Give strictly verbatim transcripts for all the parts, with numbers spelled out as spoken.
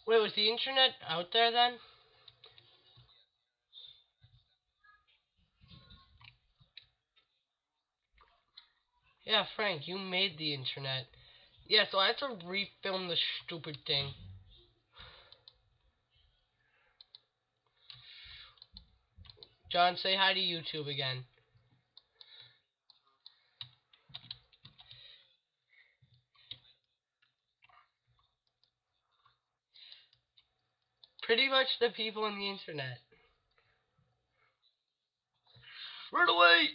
Wait, was the internet out there then? Yeah, Frank, you made the internet. Yeah, so I have to refilm the stupid thing. John, say hi to YouTube again. Pretty much the people on the internet. Run away!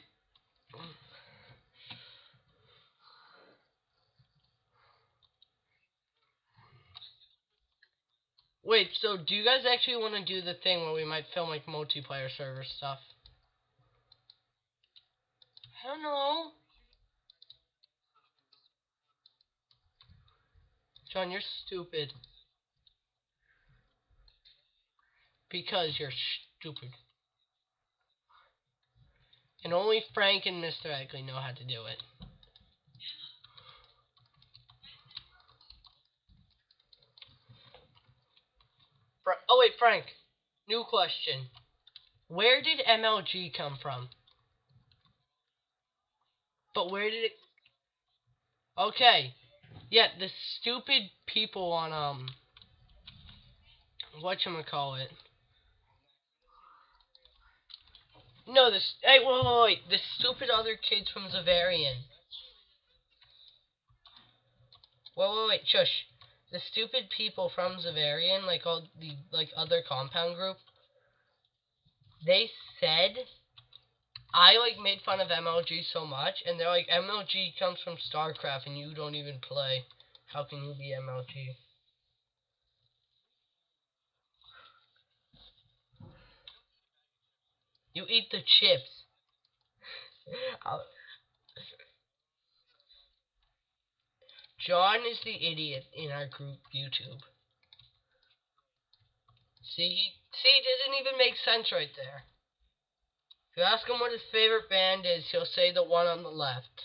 Wait, so do you guys actually want to do the thing where we might film like multiplayer server stuff? I don't know. John, you're stupid. Because you're stupid. And only Frank and Mister Eggley know how to do it. Fra- oh wait, Frank. New question. Where did M L G come from? But where did it... Okay. Yeah, the stupid people on, um... whatchamacallit. No, this... Hey, wait, wait, wait. The stupid other kids from Zavarian. Wait, wait, wait, shush. The stupid people from Zavarian, like all the, like, other compound group, they said I, like, made fun of M L G so much, and they're like, M L G comes from StarCraft and you don't even play. How can you be M L G? You eat the chips. Uh, John is the idiot in our group YouTube. See, he, see, it doesn't even make sense right there. If you ask him what his favorite band is, he'll say the one on the left.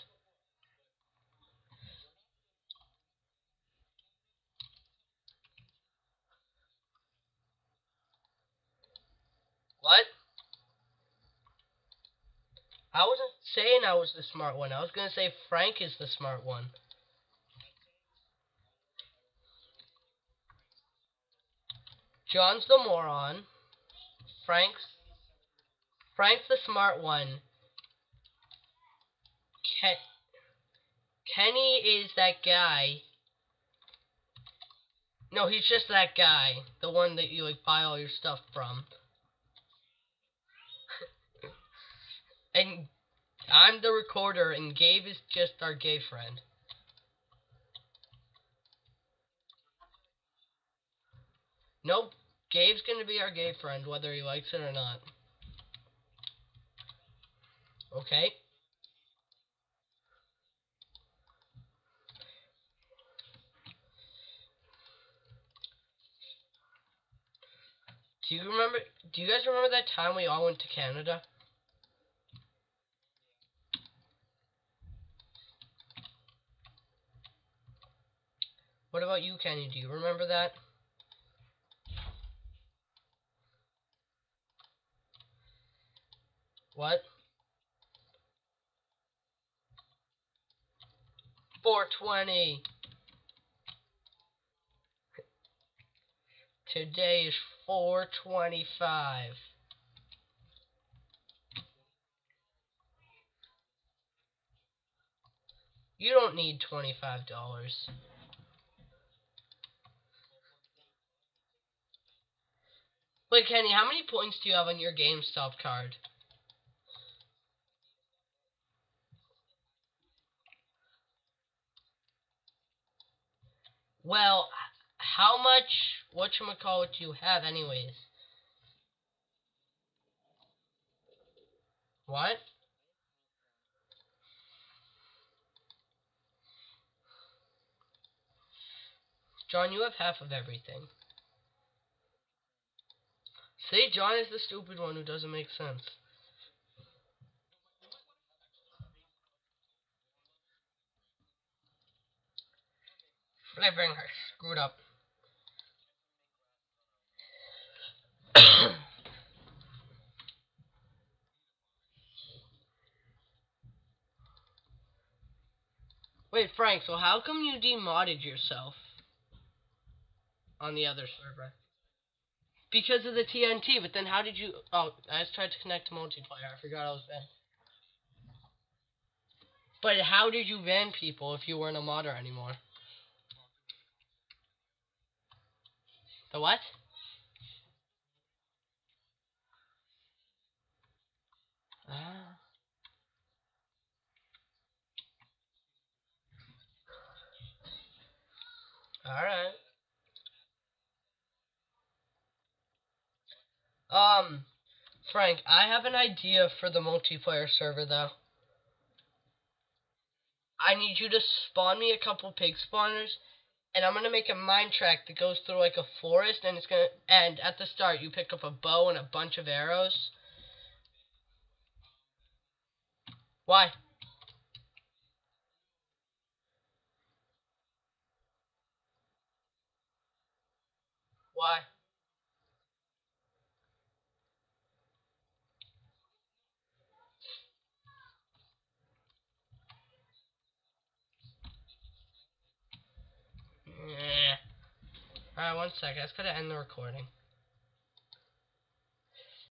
What? I wasn't saying I was the smart one. I was gonna say Frank is the smart one. John's the moron. Frank's Frank's the smart one. Ken, Kenny is that guy. No, he's just that guy. The one that you like buy all your stuff from. And I'm the recorder and Gabe is just our gay friend. Nope. Gabe's gonna be our gay friend whether he likes it or not. Okay? Do you remember do you guys remember that time we all went to Canada? What about you, Kenny? Do you remember that? What? four twenty. Today is four twenty-five. You don't need twenty-five dollars. Wait, Kenny, how many points do you have on your GameStop card? Well, how much whatchamacallit do you have anyways? What? John, you have half of everything. See, John is the stupid one who doesn't make sense. Flipping her screwed up. Wait, Frank, so how come you demodded yourself on the other server? Because of the T N T, but then how did you... Oh, I just tried to connect to multiplayer. I forgot I was banned. But how did you ban people if you weren't a modder anymore? The what? Ah. Alright. Um, Frank, I have an idea for the multiplayer server, though. I need you to spawn me a couple pig spawners, and I'm gonna make a mine track that goes through like a forest, and it's gonna... And at the start, you pick up a bow and a bunch of arrows. Why? Why? Yeah. Alright, one sec. I just gotta end the recording.